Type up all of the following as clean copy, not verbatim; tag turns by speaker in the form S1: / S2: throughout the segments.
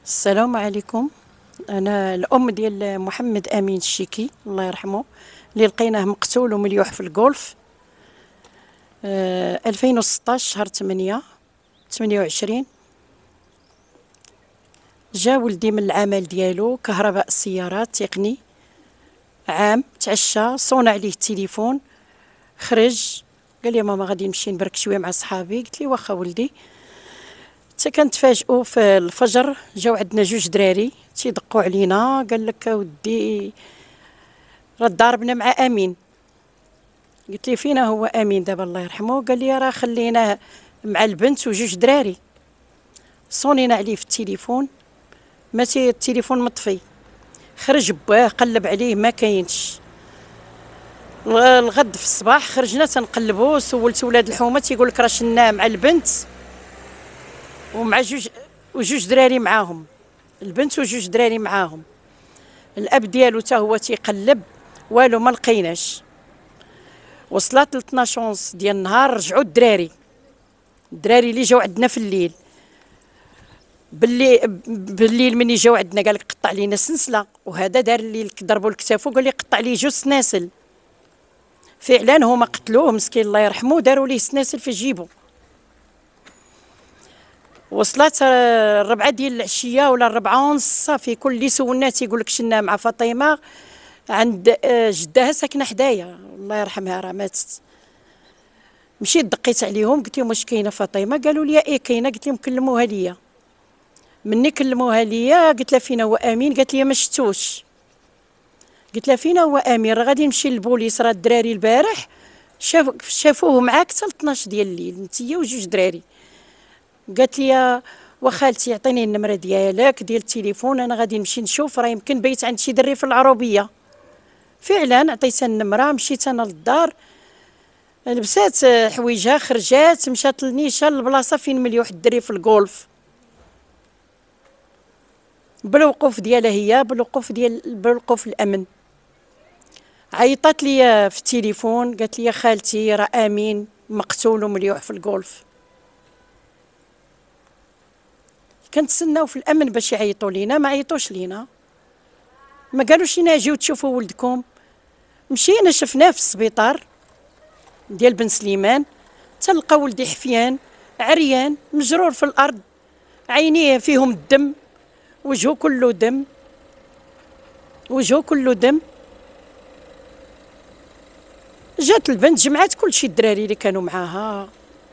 S1: السلام عليكم. انا الام ديال محمد امين الشيكي الله يرحمه، اللي لقيناه مقتول ومليوح في الجولف 2016 شهر 8 28. جا ولدي من العمل ديالو كهرباء السيارات تقني عام، تعشى صون عليه التليفون، خرج قال لي ماما غادي نمشي نبرك شويه مع صحابي. قلت لي واخا ولدي. حتى كنتفاجئوا في الفجر جاو عندنا جوج دراري تيدقوا علينا، قال لك ودي راه ضاربنا مع امين. قلت لي فينا هو امين دابا الله يرحمه؟ قال لي راه خليناه مع البنت وجوج دراري. صونينا عليه في التليفون، ماشي التليفون مطفي، خرج باه قلب عليه ما كاينش. الغد في الصباح خرجنا تنقلبوا، سولت ولاد الحومه تيقول لك راه شناه مع البنت ومع وجوج دراري معاهم، البنت وجوج دراري معاهم. الاب ديالو حتى هو تيقلب والو ما لقيناش. وصلت ل 12 ونص ديال النهار رجعوا الدراري اللي جاو عندنا في الليل. بالليل مني جاو عندنا قال لك قطع لينا سنسله، وهذا دار اللي ضربوا لكتافو قال لي قطع لي جوج سناسل. فعلا هما قتلوه مسكين الله يرحمه، داروا ليه سناسل في جيبو. وصلت الربعة ديال العشيه ولا الربعة ونص، صافي كل اللي سولناه تيقول لك شنا مع فاطمه عند جدها ساكنه حدايا الله يرحمها راه ماتت. مشيت دقيت عليهم قلت لهم واش كاينه فاطمه؟ قالوا لي ايه كاينه. قلت لهم كلموها ليا. مني كلموها ليا قلت لها فينا هو امين؟ قالت لي ما شفتوش. قلت لها فينا هو امين؟ راه غادي نمشي للبوليس، راه الدراري البارح شافوه معاك حتى 12 ديال الليل انتيا وجوج دراري. قالت لي وخالتي عطيني النمره ديالك ديال التليفون انا غادي نمشي نشوف، راه يمكن بيت عند شي دري في العروبيه. فعلا عطيتها النمره، مشيت انا للدار، لبسات حويجها خرجات مشات للنيشه البلاصه فين مليوح الدري في الجولف، بالوقوف ديالها هي بالوقوف الامن. عيطت لي في التليفون قالت لي خالتي راه امين مقتول ومليوح في الجولف. كنتسناو في الامن باش يعيطوا لينا، ما عيطوش لينا، ما قالوش لينا جيو تشوفوا ولدكم. مشينا شفناه في السبيطار ديال بن سليمان، تلقى ولدي حفيان عريان مجرور في الارض، عينيه فيهم الدم، وجهه كله دم، وجهه كله دم. جات البنت جمعات كلشي الدراري اللي كانوا معاها.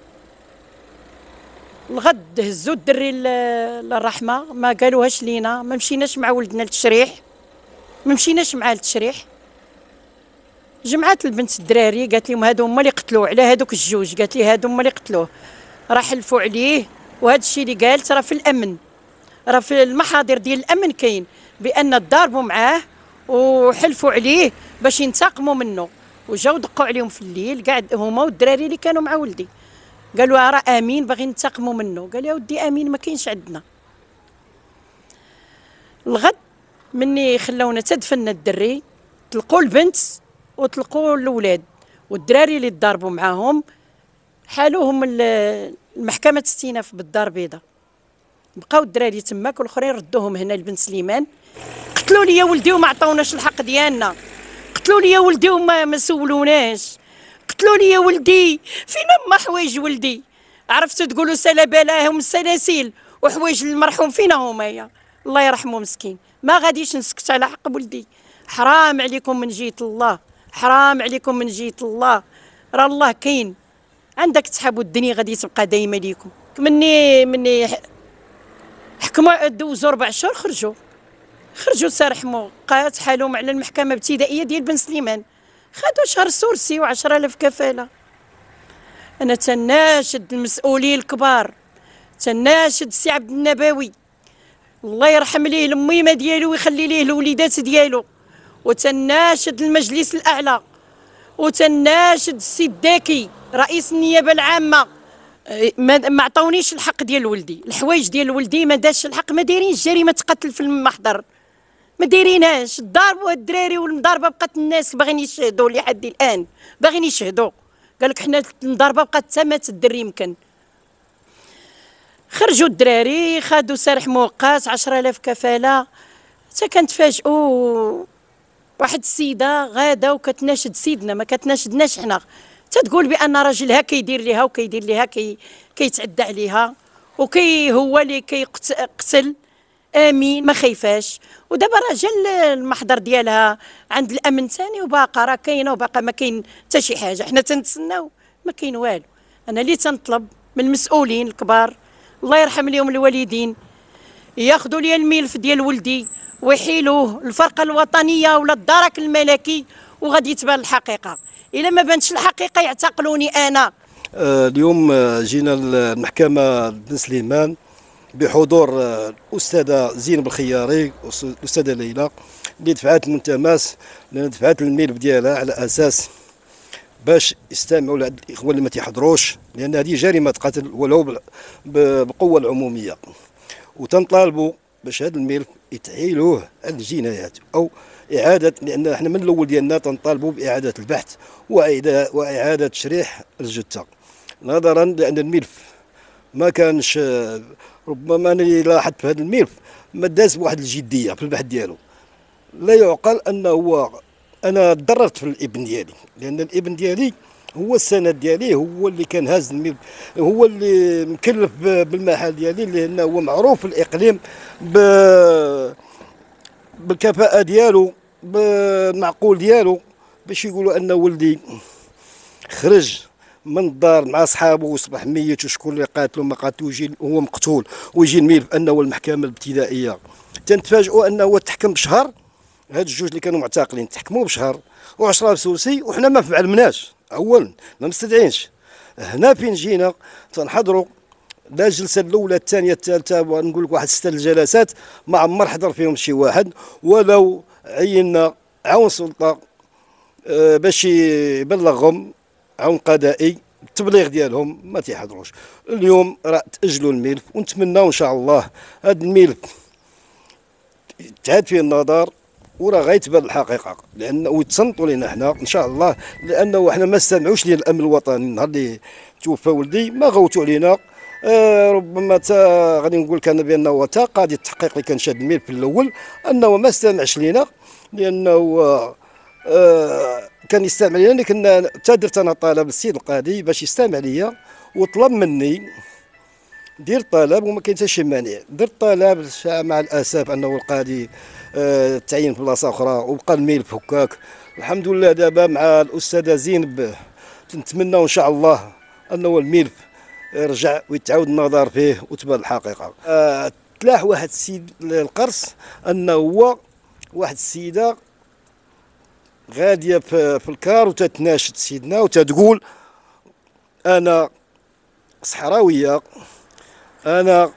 S1: الغد هزوا الدري للرحمه، ما قالوهاش لينا، ما مشيناش مع ولدنا للتشريح، ما مشيناش معاه للتشريح. جمعات البنت الدراري قالت لهم هادو هما اللي قتلوه، على هادوك الجوج قالت لي هادو هما اللي قتلوه، راه حلفوا عليه. وهذا الشيء اللي قالت راه في الامن، راه في المحاضر ديال الامن كاين بان ضاربوا معاه وحلفوا عليه باش ينتقموا منه. وجاو دقوا عليهم في الليل قاعد هما والدراري اللي كانوا مع ولدي، قالوا راه امين باغي ننتقموا منه. قال يا ودي امين ما كاينش عندنا. الغد مني خلاونا تدفنا الدري، طلقوا البنت وطلقوا الاولاد والدراري اللي تضاربوا معاهم، حالوهم المحكمه استئناف بالدار البيضاء. بقاو الدراري تماك والاخرين ردوهم هنا لبن سليمان. قتلوا لي ولدي وما عطاوناش الحق ديالنا، قتلوا لي ولدي وما سولوناش، قتلوا لي ولدي فين ما حوايج ولدي؟ عرفتوا تقولوا سلبلاهم السلاسل وحوايج المرحوم فينا هما يا الله يرحمه مسكين. ما غاديش نسكت على حق ولدي. حرام عليكم من جهه الله، حرام عليكم من جهه الله، راه الله كاين. عندك تسحبوا الدنيا غادي تبقى دايما ليكم. مني حكموا دوزوا 4 شهور خرجوا سرحموا بقات حالهم على المحكمه الابتدائيه ديال بن سليمان، خدوا شهر سورسي و10000 كفاله. انا تناشد المسؤولين الكبار، تناشد السي عبد النبوي الله يرحم ليه الميمه ديالو ويخلي ليه الوليدات ديالو، وتناشد المجلس الاعلى، وتناشد السي الداكي رئيس النيابه العامه. ما عطاونيش الحق ديال ولدي، الحوايج ديال ولدي ما داش الحق، ما دايرينش جريمه قتل في المحضر، ما دايرينهاش. ضاربوا الدراري والمضاربه بقات الناس باغيين يشهدوا لحد الان، باغيين يشهدوا. قال لك حنا المضاربه بقات حتى مات الدري يمكن. خرجوا الدراري خادوا سارح مؤقت 10000 كفاله. حتى كنتفاجئوا واحد السيده غاده وكتناشد سيدنا، ما كتناشدناش حنا، تتقول بان راجلها كيدير ليها وكيدير ليها كيتعدى عليها هو اللي كيقتل. امين ما خايفاش. ودابا راه جا المحضر ديالها عند الامن ثاني وباقا راه كاينه وباقا ما كاين حتى شي حاجه. حنا تنتسناو ما كاين والو. انا اللي تنطلب من المسؤولين الكبار الله يرحم لهم الوالدين ياخذوا لي الملف ديال ولدي ويحيلوه الفرقه الوطنيه ولا الدرك الملكي وغادي تبان الحقيقه. الا ما بانتش الحقيقه يعتقلوني انا.
S2: اليوم جينا المحكمه بن سليمان بحضور الاستاذه زينب الخياري والاستاذه ليلى اللي دفعت الملتمس، لان دفعت الملف ديالها على اساس باش يستمعوا الاخوان اللي ما تيحضروش، لان هذه جريمه قتل ولو بالقوه العموميه. وتنطالبوا باش هذا الملف يتحيلوه على الجنايات او اعاده، لان احنا من الاول ديالنا تنطالبوا باعاده البحث واعاده تشريح الجثه، نظرا لان الملف ما كانش، ربما انا اللي لاحظت في هذا الملف ما داز بواحد الجديه في البحث ديالو. لا يعقل انه انا تضررت في الابن ديالي، لان الابن ديالي هو السند ديالي، هو اللي كان هاز الملف، هو اللي مكلف بالمحل ديالي، لانه هو معروف في الاقليم بالكفاءه ديالو بالمعقول ديالو، باش يقولوا ان ولدي خرج من الدار مع صحابه وصبح ميت وشكون اللي قاتلو ما قاتلو هو مقتول، ويجي الملف انه المحكمه الابتدائيه تنتفاجئوا انه تحكم بشهر. هاد الجوج اللي كانوا معتقلين تحكموا بشهر و10 بسوسي، وحنا ما فعلناش اولا، ما مستدعينش. هنا فين جينا تنحضروا لا الجلسه الاولى الثانيه الثالثه، ونقول لك واحد 6 الجلسات ما عمر حضر فيهم شي واحد، ولو عينا عون سلطه باش يبلغهم عون قضائي التبليغ ديالهم ما تيحضروش. اليوم راه تاجلوا الملف، ونتمناو ان شاء الله هذا الملف تعاد فيه النظر وراه غيتبان الحقيقه، لانه ويتصنتوا لنا حنا ان شاء الله، لانه حنا ما استمعوش للامن الامن الوطني. النهار اللي توفى ولدي ما غوتوا علينا، ربما غادي نقول لك انا بانه هو تا قاضي التحقيق اللي كان شاد الملف في الاول انه ما استمعش لينا، لانه كان يستمع لينا. كنا درت انا طلب للسيد القاضي باش يستمع ليا، وطلب مني دير طلب وما كاين حتى شي مانع. درت طلب مع الاسف انه القاضي تعين في بلاصه اخرى وبقى الملف هكاك. الحمد لله دابا مع الاستاذه زينب نتمناو ان شاء الله انه الملف يرجع ويتعاود النظر فيه وتبان الحقيقه. تلاح واحد السيد القرص انه هو واحد السيده غاديه في الكار وتتناشد سيدنا وتتقول انا صحراويه، انا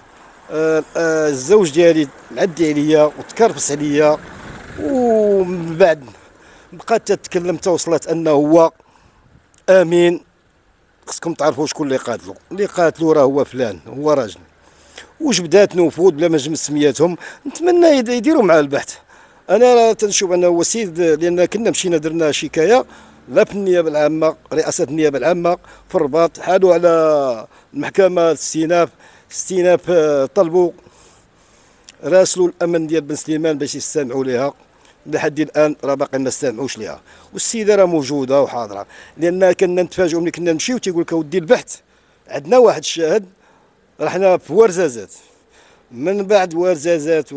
S2: الزوج ديالي معدي عليا وتكرفس عليا، ومن بعد بقات تتكلم توصلت انه هو امين. خصكم تعرفوا شكون اللي قاتلو راه هو فلان، هو راجل. واش بدات نفوذ بلا ما نجمع سمياتهم، نتمنى يديروا مع البحث. انا تنشوف انه هو السيد، لان كنا مشينا درنا شكايه لا في النيابه العامه، رئاسه النيابه العامه في الرباط، حالوا على المحكمه استئناف طلبوا راسلوا الامن ديال بن سليمان باش يستمعوا لها. لحد الان راه باقي ما استمعوش لها، والسيده راه موجوده وحاضره. لان كنا نتفاجئوا ملي كنا نمشيو تيقول لك اودي البحث عندنا واحد الشاهد، رحنا في ورزازات، من بعد ورزازات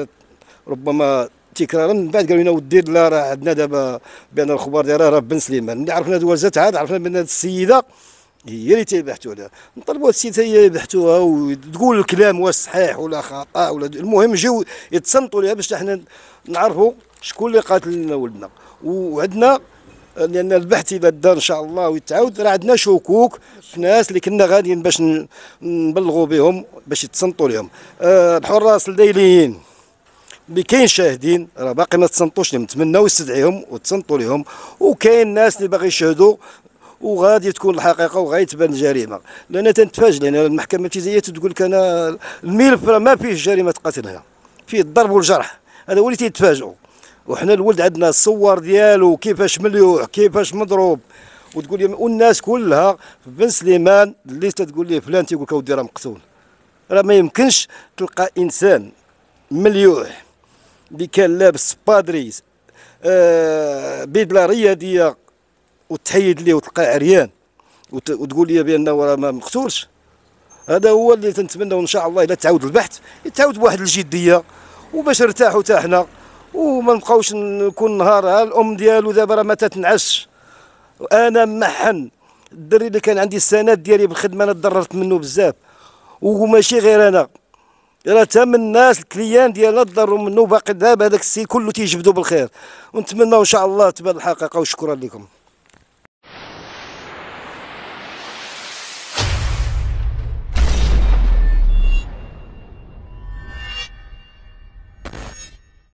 S2: ربما تكرارا، من بعد قالوا لنا ودي لا راه عندنا دابا بان الخبر ديالها راه بن سليمان. ملي عرفنا هاد ورزازات عاد عرفنا بان هاد السيده هي اللي تيبحثوا عليها. نطلبوا السيده هي يبحثوها وتقول الكلام واش صحيح ولا خطا، ولا المهم يجيو يتصنتوا لها باش حنا نعرفوا شكون اللي قاتل لنا ولدنا. وعندنا لان البحث اذا دار ان شاء الله ويتعاود، راه عندنا شكوك في ناس اللي كنا غاديين باش نبلغوا بهم باش يتصنتوا لهم. الحراس الليليين اللي كاين شاهدين راه باقي ما تصنتوش لهم، نتمناو يستدعيهم وتصنتوا لهم. وكاين ناس اللي باغي يشهدوا وغادي تكون الحقيقه وغايتبان الجريمه. لان تنتفاجئ، لان المحكمه الابتدائيه تقول لك انا الملف راه ما فيه جريمه قتل، هنا فيه الضرب والجرح، هذا هو اللي تيتفاجئوا. وحنا الولد عندنا الصور ديالو كيفاش مليوح كيفاش مضروب، وتقول لي والناس كلها في بن سليمان اللي تتقول ليه فلان تيقول لك اودي راه مقتول. راه ما يمكنش تلقى انسان مليوح اللي كان لابس بادري بدله رياضيه وتحيد ليه وتلقاه عريان وتقول لي بانه راه ما مقتولش. هذا هو اللي تنتمنى، وان شاء الله اذا تعاود البحث يتعاود بواحد الجديه وباش نرتاحوا حتى حنا وما نبقاوش نكون نهار الام ديالو دابا راه ما تتنعش. وانا محن الدري اللي كان عندي السند ديالي بالخدمه انا تضررت منه بزاف، وماشي غير انا، راه تم الناس الكليان ديالنا تضروا منه، وباقي دابا هذاك السيد كله تيجبدوا بالخير، ونتمنى ان شاء الله تبان الحقيقه. وشكرا لكم.